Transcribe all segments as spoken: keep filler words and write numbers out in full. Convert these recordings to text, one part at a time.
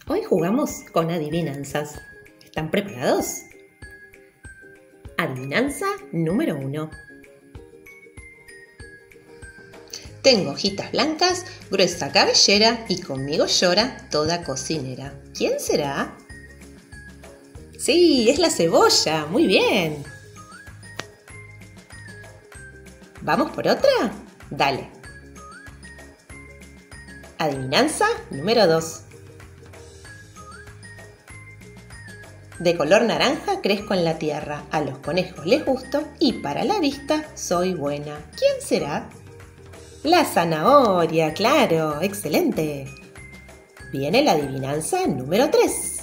Hoy jugamos con adivinanzas. ¿Están preparados? Adivinanza número uno. Tengo hojitas blancas, gruesa cabellera y conmigo llora toda cocinera. ¿Quién será? Sí, es la cebolla. Muy bien. ¿Vamos por otra? Dale. Adivinanza número dos. De color naranja crezco en la tierra, a los conejos les gusto y para la vista soy buena. ¿Quién será? La zanahoria, claro, excelente. Viene la adivinanza número tres.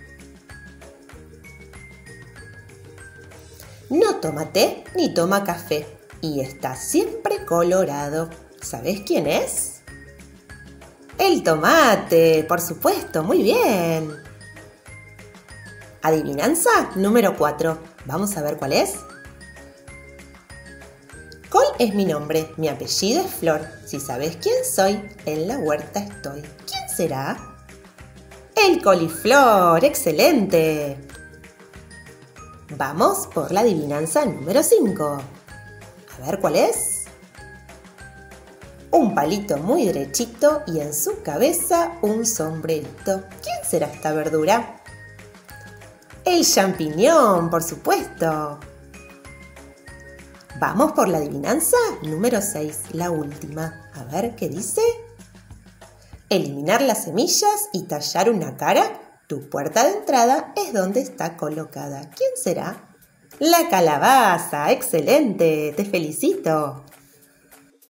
No toma té ni toma café y está siempre colorado. ¿Sabés quién es? El tomate, por supuesto, muy bien. Adivinanza número cuatro. Vamos a ver cuál es. Col es mi nombre, mi apellido es Flor. Si sabes quién soy, en la huerta estoy. ¿Quién será? El coliflor, excelente. Vamos por la adivinanza número cinco. A ver cuál es. Un palito muy derechito y en su cabeza un sombrerito. ¿Quién será esta verdura? El champiñón, por supuesto. Vamos por la adivinanza número seis, la última. A ver qué dice. Eliminar las semillas y tallar una cara. Tu puerta de entrada es donde está colocada. ¿Quién será? La calabaza, excelente, te felicito.